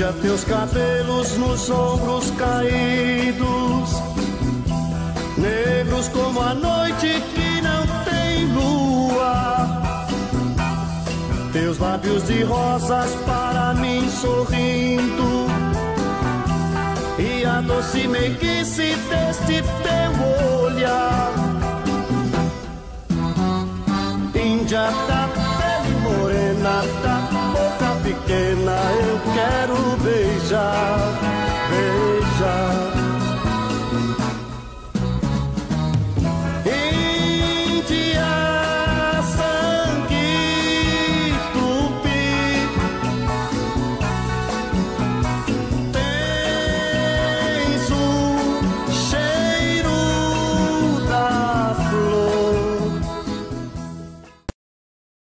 Índia, teus cabelos nos ombros caídos, negros como a noite que não tem lua. Teus lábios de rosas para mim sorrindo, e a doce meiguice deste teu olhar. Índia da pele morena, da boca pequena, eu quero beijar.